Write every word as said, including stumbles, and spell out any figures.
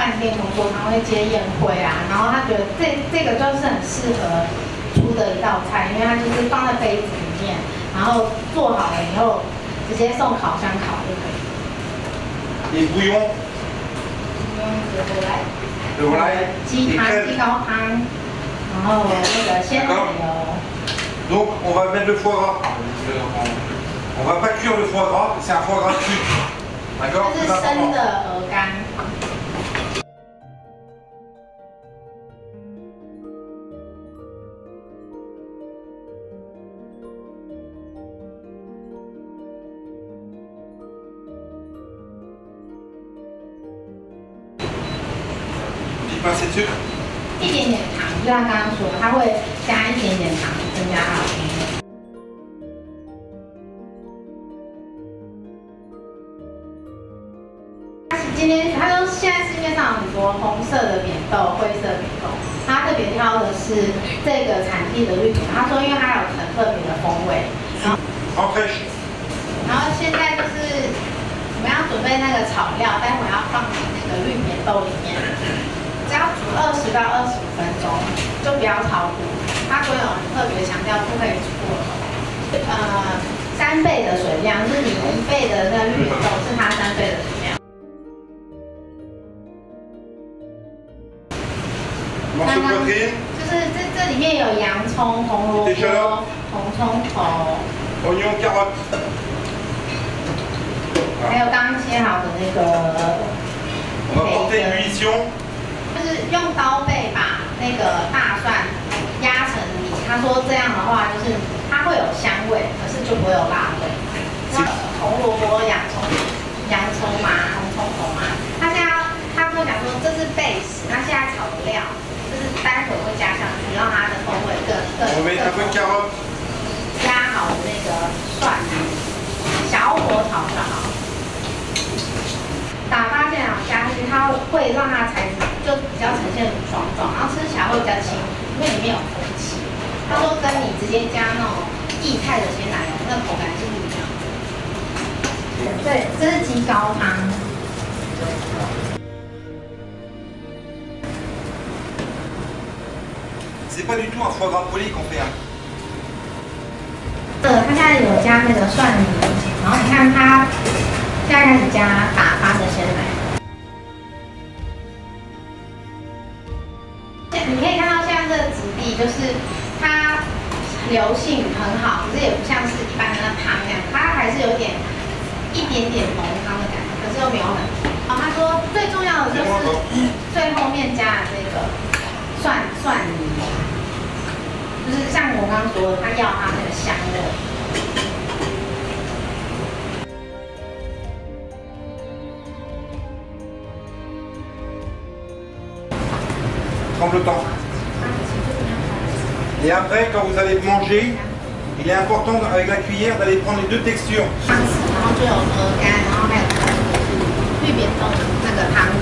饭店工作，常会接宴会啊，然后他觉得这这个就是很适合出的一道菜，因为它就是放在杯子里面，然后做好了以后直接送烤箱烤就可以。 Et bouillon. 有来鸡汤、鸡高汤，然后那个鲜奶油。 Donc on va mettre le foie gras. On va pas cuire le foie gras, c'est un foie gras cru. D'accord? 这是生的鹅肝。 pincée de sucre. 一点点糖，就像刚刚说的，它会加一点点糖，增加它的甜味。今天他说现在市面上有很多红色的扁豆、灰色扁豆，他特别挑的是这个产地的绿扁。他说因为它有很特别的风味。然后，然后现在就是我们要准备那个炒料，待会要放进那个绿扁豆里面。只要煮二十到二十五分钟，就不要炒煮。它所有很特别强调不可以煮过头。呃，三倍的水量，就是你一倍的那个绿扁豆是它三倍的水量。刚刚就是这这里面有洋葱、红萝卜、红葱头、 oignon carotte， 还有刚刚切好的那个培根。 就是用刀背把那个大蒜压成泥，他说这样的话就是它会有香味，可是就不会有辣味。那红萝卜、洋葱、洋葱嘛，红葱头嘛，他现在他跟我讲说这是 base， 那现在炒的料就是待会会加上去，让它的风味更更更丰富。压好的那个蒜，小火炒就好。打发酱油加下去，它会让它材质就比较呈现乳霜状，然后吃起来会比较轻，因为里面有空气。他说跟你直接加那种液态的鲜奶油，那口感是不一样的。对，这是鸡高汤。 C'est pas du tout un foie gras poli qu'on fait. 呃，他现在有加那个蒜泥，然后你看他现在开始加打发的鲜奶油。 你可以看到现在这个质地，就是它流性很好，可是也不像是一般的那汤那样，它还是有点一点点浓汤的感觉，可是又没有很。哦，他说最重要的就是最后面加的这个蒜蒜泥，就是像我刚刚说的，它要它那个香味。 Tremblotant. Et après, quand vous allez manger, il est important avec la cuillère d'aller prendre les deux textures. 汤匙，然后就有鹅肝，然后还有绿扁豆的那个汤。